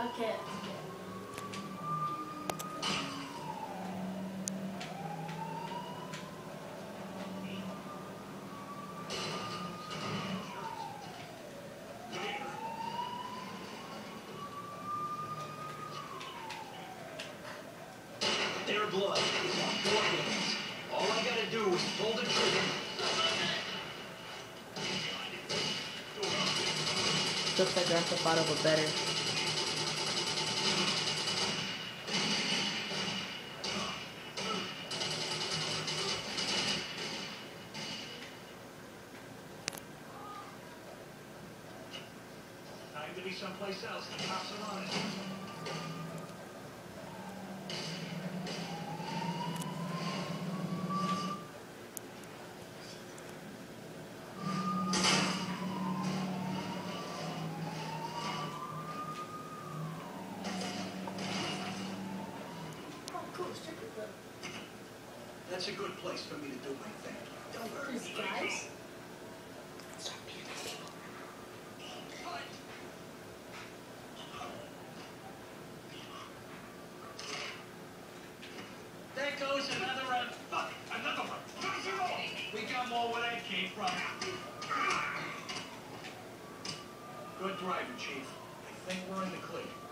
Okay. Their blood is on your hands. All I gotta do is pull the trigger. Looks like Grand Theft Auto was better. Time to be someplace else. The cops are on it. Oh, cool. Stripper club. That's a good place for me to do my thing. Don't hurt These me. guys. There goes another one. Fuck, another one. We got more where that came from. Good driving, Chief. I think we're in the clear.